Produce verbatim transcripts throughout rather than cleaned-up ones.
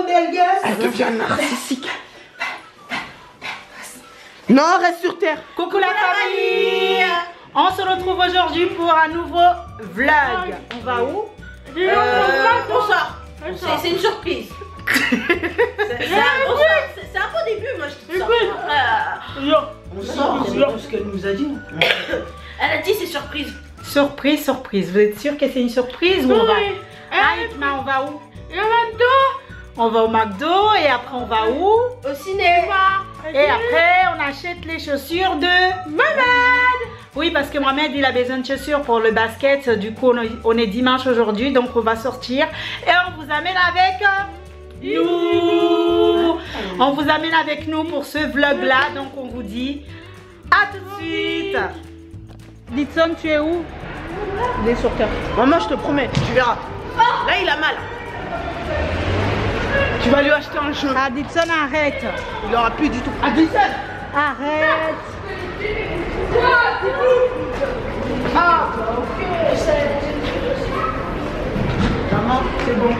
modèle guest. Elle devient narcissique. Non, reste sur terre. Coucou la famille. On se retrouve aujourd'hui pour un nouveau vlog. On va où? euh, On sort. C'est une surprise. C'est un, un beau début, moi je trouve ça. On sort, c'est pas ce qu'elle nous a dit. Elle a dit c'est surprise. Surprise, surprise. Vous êtes sûr que c'est une surprise ou on va? Ah, Ikma, on va où? Au McDo. On va au McDo et après on va où? Au cinéma. Et après on achète les chaussures de Mohamed. Oui, parce que Mohamed il a besoin de chaussures pour le basket. Du coup on est dimanche aujourd'hui, donc on va sortir et on vous amène avec nous. On vous amène avec nous pour ce vlog là. Donc on vous dit à tout de suite. Ditson, tu es où? Il est sur terre. Maman, je te promets, tu verras. Là, il a mal. Tu vas lui acheter un jeu. Ah, Ditson, arrête. Il aura plus du tout. Ah, Ditson, arrête. Ah, ok. Maman, c'est bon.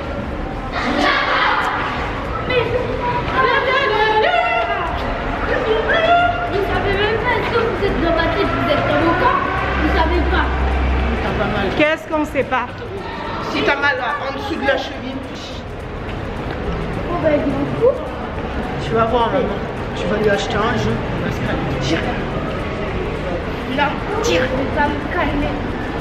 Vous savez même pas, est-ce que vous êtes dans ma tête, vous êtes avocat? Vous savez pas. T'as pas mal. Qu'est-ce qu'on sait pas? Si t'as mal là, en dessous de la cheville, Oh bah je m'en fous. tu vas voir, maman. Tu vas lui acheter un jeu. Il va se calmer. Tire. Non, tire, je vais pas me calmer.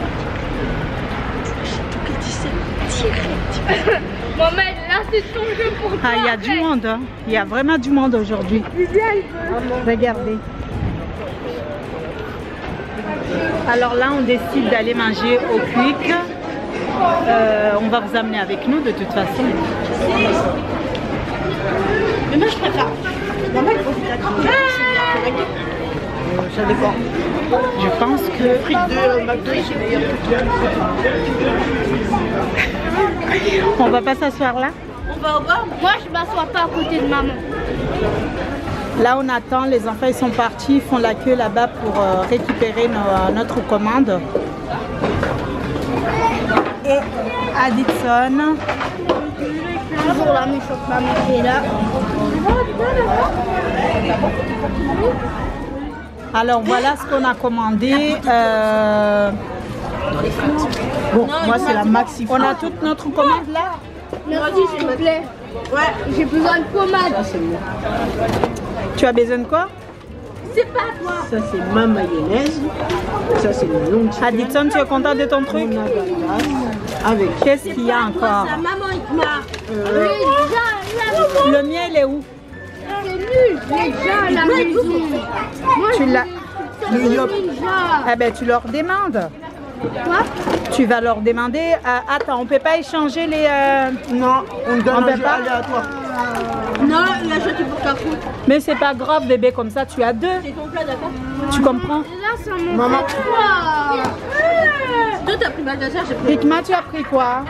Tire. Mohamed, là c'est ton jeu pour toi. Ah, il y a du monde. Hein. Il y a vraiment du monde aujourd'hui. Regardez. Alors là, on décide d'aller manger au Quick. Euh, on va vous amener avec nous de toute façon. Mais moi, je préfère. Maman, il faut que tu la ça dépend. Je pense que... Le fric de McDo, c'est meilleur. On va pas s'asseoir là. On va au bar. Moi je m'assois pas à côté de maman. Là, on attend. Les enfants, ils sont partis. Ils font la queue là-bas pour euh, récupérer nos, notre commande. Et Addison. Toujours la méchante maman qui est là. Alors, voilà ce qu'on a commandé. Euh... Bon, moi, c'est la maxi. On a toute notre commande là. Merci s'il te plaît. Ouais. J'ai besoin de pommade. Ça, c'est moi. Tu as besoin de quoi? C'est pas toi. Ça, c'est ma mayonnaise. Ça, c'est le long chicken. Addison, tu es content de ton truc? On a la avec. Qu'est-ce qu'il y a encore? Sa maman Ikma. Euh, Mais déjà, là, Le mien, il est où? c'est nul. Mais déjà, à la maison. Moi, Tu l'as. je suis ninja. Eh ben, tu leur demandes. Quoi? Tu vas leur demander. euh, attends, on peut pas échanger les. euh, non, on donne On un peut jeu pas? aléatoire. Non, il a jeté pour ta faute. Mais c'est pas grave, bébé, comme ça, tu as deux. C'est ton plat, d'accord? Tu comprends? Là, ça m'en Maman. fait trois. Toi, t'as pris mal de terre, j'ai pris. Ikma, tu as pris quoi?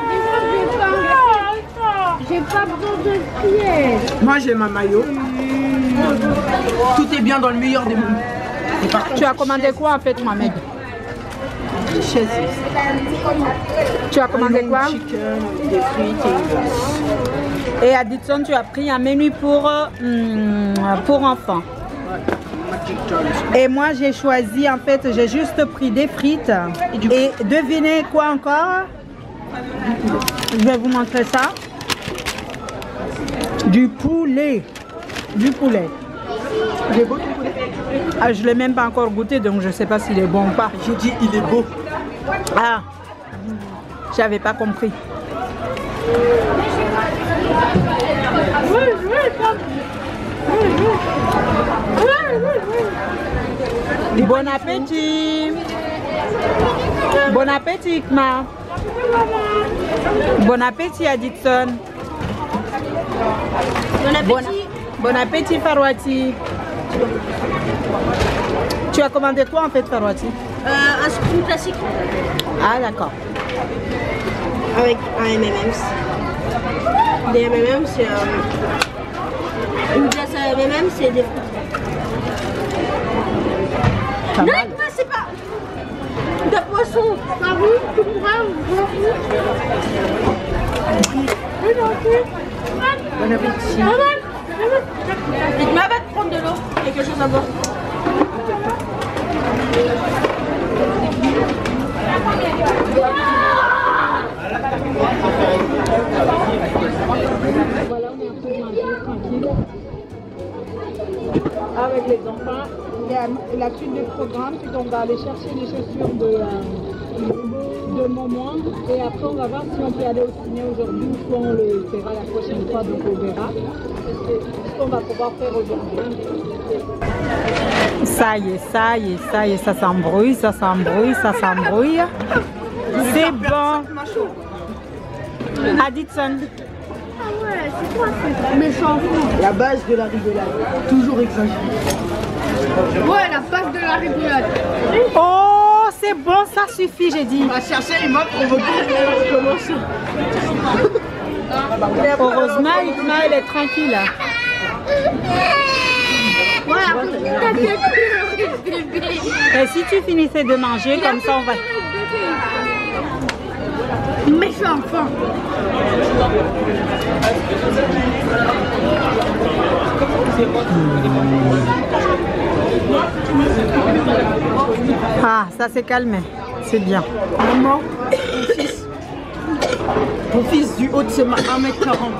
J'ai pas besoin de pièces. Moi, j'ai ma maillot. Tout est bien dans le meilleur des mondes. Et par contre, Tu as commandé quoi en fait, Mohamed? les chaises, Tu as commandé quoi? chicken, des frites et une glace. Et Addison, tu as pris un menu pour, euh, hum, pour enfants. Magic John's. Et moi, j'ai choisi, en fait, j'ai juste pris des frites. Et devinez quoi encore? Je vais vous montrer ça. Du poulet. Du poulet. Il est beau ton poulet? Ah, je ne l'ai même pas encore goûté, donc je ne sais pas s'il est bon ou pas. J'ai dit il est beau. Ah, j'avais pas compris. Bon appétit. Bon appétit, Ikma. Bon appétit, Addison. Bon appétit. Bon, bon appétit, Farwati. Tu as commandé quoi en fait, Farwati? Euh, un sucre classique. Ah, d'accord. Avec un M and M's. Des M and M's, c'est euh, une glace à M and M's, c'est des fruits. Pas Non, mal. Ikma, c'est pas de poisson. Marie, tu pourras ouvrir. Oui, gentil. Bon appétit. Dites-moi, va te prendre de l'eau. Quelque chose à boire. Voilà, on est un peu mangé, tranquille. Avec les enfants. Il y a la suite du programme, puis on va aller chercher les chaussures de, euh, de Momon. Et après, on va voir si on peut aller au ciné aujourd'hui ou soit on le fera la prochaine fois, donc on verra ce qu'on va pouvoir faire aujourd'hui. Ça y est, ça y est, ça y est, ça s'embrouille, ça s'embrouille, ça s'embrouille. C'est bon. Addison. Ah ouais, c'est quoi ça? Méchant. La base de la rigolade. Toujours exagéré. Ouais, la base de la rigolade. Oh, c'est bon, ça suffit, j'ai dit. On va chercher, il m'a provoqué. Je commence. Heureusement, Ikma, elle est tranquille. Et si tu finissais de manger, comme ça, on va... Méchant enfant. Ah, ça s'est calmé. C'est bien. Maman, mon fils. Mon fils du haut de ses mains, un mètre quarante.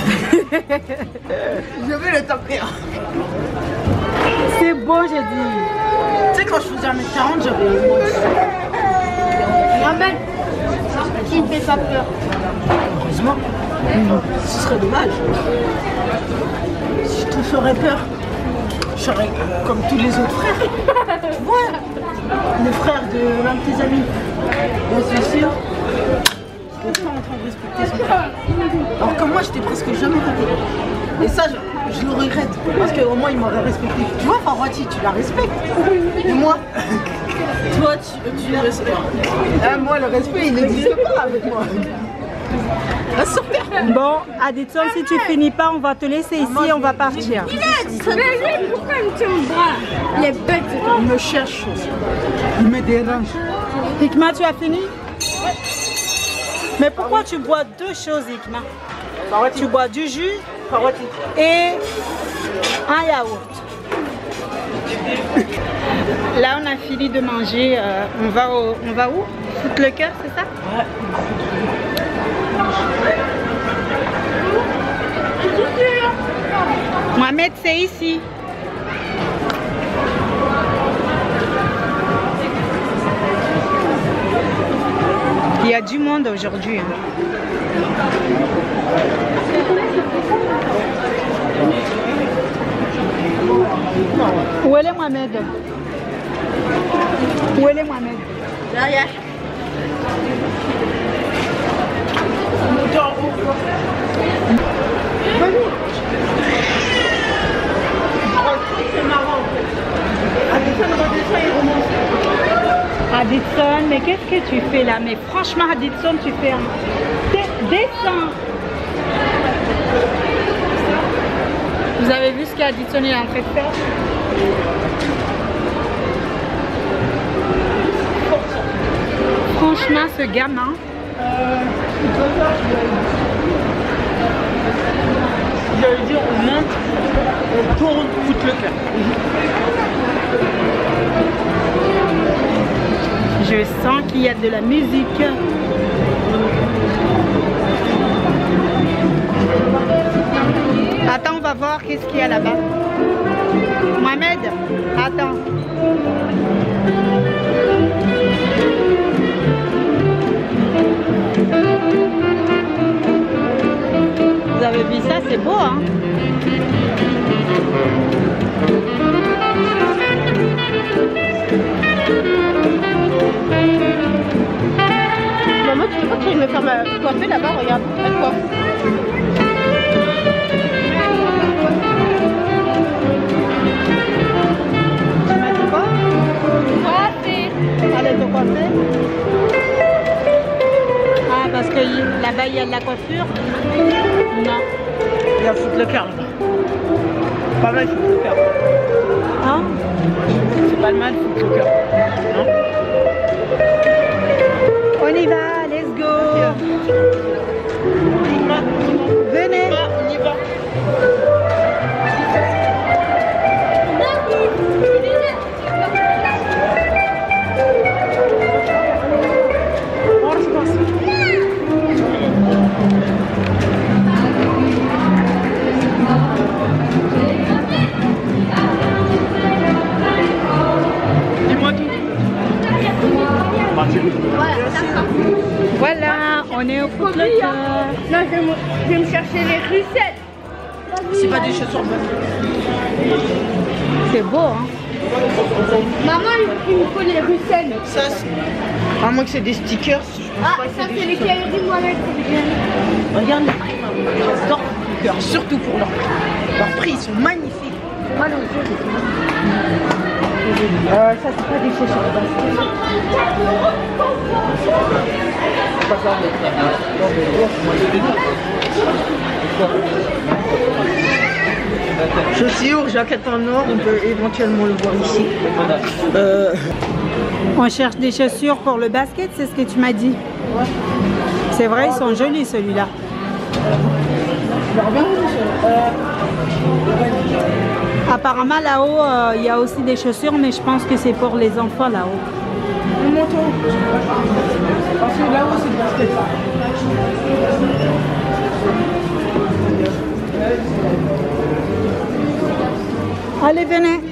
Je vais le taper. C'est bon, j'ai dit. Tu sais, quand je faisais un mètre quarante, j'avais moins de ça. Mohamed, qui ne fait pas peur. Heureusement. Ce serait dommage. Si je te ferais peur, je serais comme tous les autres frères. Ouais. Le frère de l'un de tes amis. Moi, c'est sûr. Je suis pas en train de respecter son frère. Alors que moi, je t'ai presque jamais raté. Et ça, je, je le regrette. Parce qu'au moins, il m'aurait respecté. Tu vois, Farwati, tu la respectes. Et moi, toi, tu, tu le respectes. Ah, moi, le respect, il n'existe pas avec moi. Ah, super. Bon, Addison, si tu finis pas, on va te laisser ici et on va partir. Il est, pourquoi il me tient le bras? Il est bête. Il me cherche. Il me dérange. Ikma, tu as fini? Mais pourquoi tu bois deux choses, Ikma? Tu bois du jus et un yaourt. Là, on a fini de manger. Euh, on, va au, on va où? Foutre le cœur, c'est ça? Ouais. Mohamed, c'est ici. Il y a du monde aujourd'hui. Hein. Où est le Mohamed? Où est le Mohamed? Derrière. C'est marrant. Addison, mais qu'est-ce que tu fais là? Mais franchement, Addison, tu fais un... Descends. Vous avez vu ce qu'Addison est en train de faire? Franchement, ce gamin... Euh, J'allais dire, on monte, on tourne, foutre le cœur. Je sens qu'il y a de la musique. Attends, on va voir qu'est-ce qu'il y a là-bas. Mohamed, attends. Vous avez vu ça, c'est beau, hein? Maman, tu veux pas que je me faire ma coiffer là-bas? Regarde, elle coiffe. Tu m'as dit quoi? Coiffer. Allez te coiffer. Ah, parce que là-bas il y a de la coiffure? Non. Il y a foutre le cœur là-bas. Pas mal, foutre le cœur. Hein? C'est pas le mal, foutre le cœur. Non? On y va, let's go. Venez. Voilà, on est au Foot Locker. Non, je vais, me, je vais me chercher les rucettes. C'est pas des chaussures C'est beau, hein? Maman, il, il me faut les rucettes. Ça, c'est... À moins que c'est des stickers. Je pense Ah, pas que ça c'est c'est des les chaussures. cahiers Mohamed. Regarde, j'adore les stickers, surtout pour leur prix. Leurs prix, ils sont magnifiques. Mal aux yeux. Euh, ça, c'est pas des chaussures de basket. Chaussures, jaquette en or, on peut éventuellement le voir ici. Euh... On cherche des chaussures pour le basket, c'est ce que tu m'as dit. C'est vrai, ils sont jolis celui-là. Apparemment là-haut, euh, il y a aussi des chaussures, mais je pense que c'est pour les enfants là-haut. Le manteau. Parce que là-haut, c'est le basket. Allez, venez.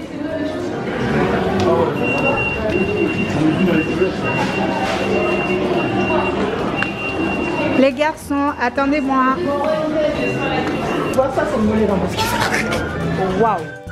Les garçons, attendez-moi. Ça, c'est le mollet dans le basket. Waouh.